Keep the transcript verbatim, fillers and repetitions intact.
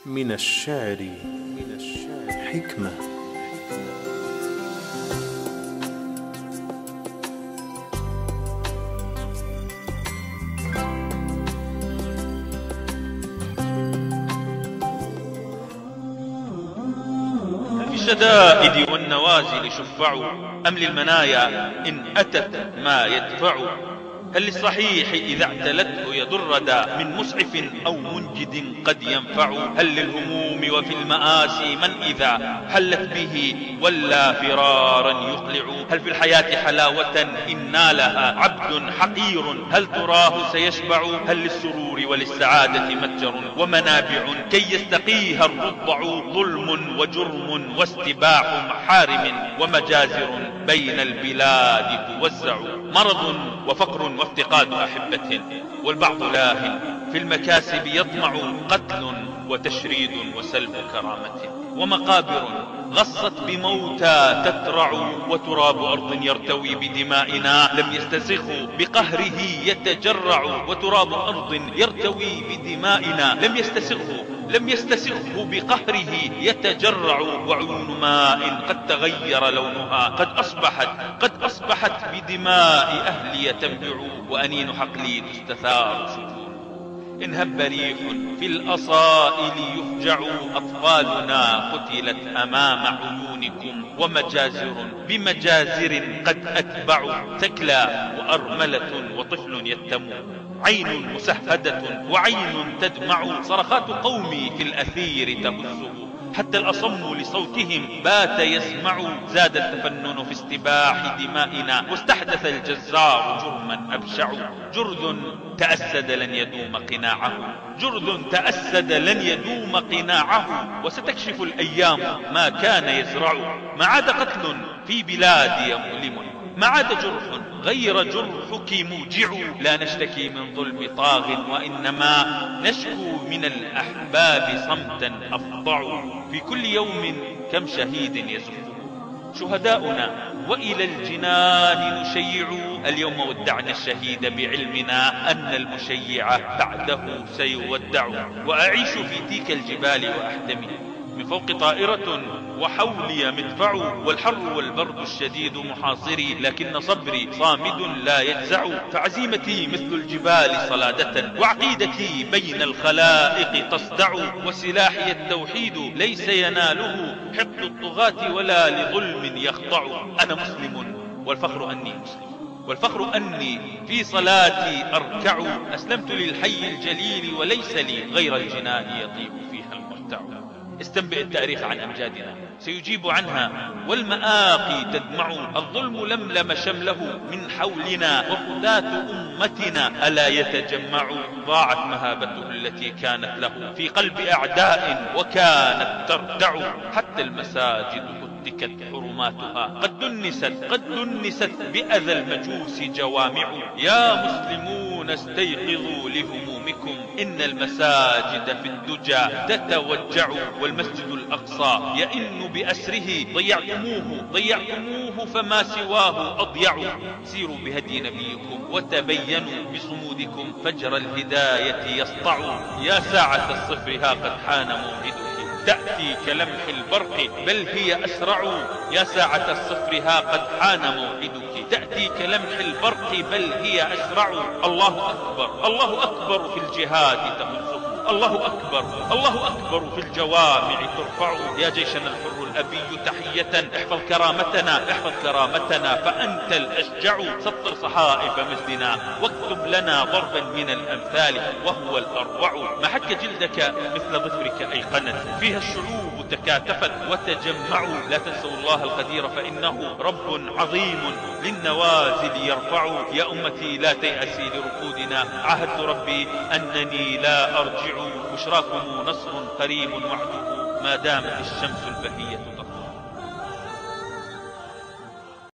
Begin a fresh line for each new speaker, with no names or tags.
من الشعر حكمة.
في الشدائد والنوازل شفع، أم للمنايا إن أتت ما يدفع؟ هل للصحيح إذا اعتلته يضردا من مسعف أو منجد قد ينفع؟ هل للهموم وفي المآسي من إذا حلت به ولا فرارا يقلع؟ هل في الحياة حلاوة إن نالها عبد حقير هل تراه سيشبع؟ هل للسرور وللسعادة متجر ومنابع كي يستقيها الرضع؟ ظلم وجرم واستباح محارم ومجازر بين البلاد توزع، مرض وفقر وافتقاد أحبة والبعض لاه في المكاسب يطمع، قتل وتشريد وسلب كرامة ومقابر غصت بموتى تترع، وتراب أرض يرتوي بدمائنا لم يستسخه بقهره يتجرع، وتراب أرض يرتوي بدمائنا لم يستسخه لم يستسخه بقهره يتجرع، وعيون ماء قد تغير لونها قد أصبحت قد أصبحت بدماء أهلي تنبع، وأنين حقلي تستثار شجون إن هب ريح في الأصائل يفجع، أطفالنا قتلت أمام عيونكم ومجازر بمجازر قد أتبع، ثكلى وأرملة وطفل يتم، عين مسهدة وعين تدمع، صرخات قومي في الأثير تهزه حتى الأصم لصوتهم بات يسمع، زاد التفنن في استباح دمائنا واستحدث الجزار جرما أبشع، جرذ تأسد لن يدوم قناعه جرذ تأسد لن يدوم قناعه، وستكشف الأيام ما كان يزرع، ما عاد قتل في بلادي مؤلم، ما عاد جرح غير جرحك موجع، لا نشتكي من ظلم طاغ وإنما نشكو من الأحباب صمتا أفضع، في كل يوم كم شهيد يزفه شهداؤنا وإلى الجنان نشيع، اليوم ودعنا الشهيد بعلمنا أن المشيع بعده سيودع، وأعيش في تلك الجبال وأحتمي من فوق طائرة وحولي مدفع، والحر والبرد الشديد محاصري لكن صبري صامد لا يجزع، فعزيمتي مثل الجبال صلادة وعقيدتي بين الخلائق تصدع، وسلاحي التوحيد ليس يناله حقد الطغاة ولا لظلم يخضع، أنا مسلم والفخر أني مسلم والفخر أني في صلاتي أركع، أسلمت للحي الجليل وليس لي غير الجنان يطيب فيها المرتع، استنبئ التاريخ عن أمجادنا سيجيب عنها والمآقي تدمع، الظلم لملم شمله من حولنا وقذاة أمتنا ألا يتجمع، ضاعت مهابته التي كانت له في قلب أعداء وكانت تردع، حتى المساجد هتكت حرماتها قد دنست قد دنست بأذى المجوس جوامع، يا مسلمون استيقظوا لهمومكم إن المساجد في الدجى تتوجع، والمسجد الأقصى يئن بأسره ضيعتموه ضيعتموه فما سواه أضيع، سيروا بهدي نبيكم وتبينوا بصمودكم فجر الهداية يسطع، يا ساعة الصفر ها قد حان موعدك تأتي كلمح البرق بل هي أسرع، يا ساعة الصفر ها قد حان موعدك تأتي كلمح البرق بل هي أسرع، الله أكبر الله أكبر في الجهاد تهزه، الله أكبر الله أكبر في الجوامع ترفع، يا جيشنا الحر الأبي تحية احفظ كرامتنا احفظ كرامتنا فأنت الأشجع، سطر صحائف مجدنا واكتب لنا ضربا من الأمثال وهو الأروع، محك جلدك مثل ظفرك أيقنت فيها الشعوب تكاتفت وتجمعوا، لا تنسوا الله القدير فإنه رب عظيم للنوازل يرفع، يا أمتي لا تيأسي لركودنا عهدت ربي أنني لا أرجع، بشراكم نصر قريب وعده ما دامت الشمس البهية تطلع.